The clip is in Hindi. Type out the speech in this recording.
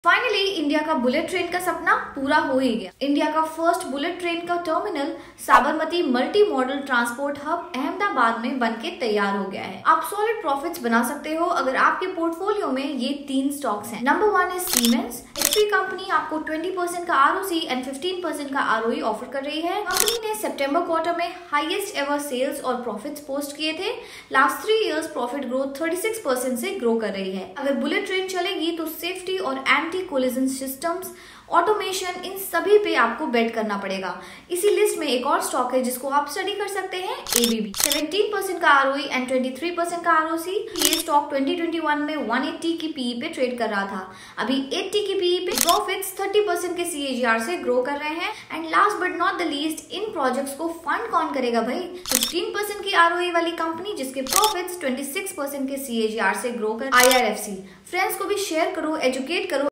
फाइनली इंडिया का बुलेट ट्रेन का सपना पूरा हो ही गया। इंडिया का फर्स्ट बुलेट ट्रेन का terminal Sabarmati multimodal transport hub Ahmedabad में बनके तैयार हो गया है। आप सॉलिड प्रॉफिट्स बना सकते हो अगर आपके पोर्टफोलियो में ये 3 स्टॉक्स हैं। Number 1 is Siemens. HP company आपको 20% का आरओसी एंड 15% का आरओई ऑफर कर रही है। कंपनी ने सितंबर क्वार्टर में हाईएस्ट एवर सेल्स और प्रॉफिट्स पोस्ट किए थे। लास्ट 3 इयर्स प्रॉफिट ग्रोथ 36% से ग्रो कर रही है। अगर बुलेट ट्रेन चलेगी तो सेफ्टी और एंटी कोलिजन सिस्टम्स, ऑटोमेशन, इन सभी पे आपको बेट करना पड़ेगा। इसी लिस्ट में एक और स्टॉक है जिसको आप स्टडी कर सकते हैं, एबीबी। 17% का आरओई एंड 23% का आरओसी। ये स्टॉक 2021 में 180 की पीई पे ट्रेड कर रहा था। अभी 80 की पीई पे प्रॉफिट्स 30% के सीएजीआर से ग्रो कर रहे हैं। And last but not the least, इन प्रोजेक्ट्स को फंड कौन करेगा भाई? 15% की आरओई वाली कंपनी जिसके प्रॉफिट्स 26% के सीएजीआर से ग्रो कर, IRFC। फ्रेंड्स को भी शेयर करो, एजुकेट करो।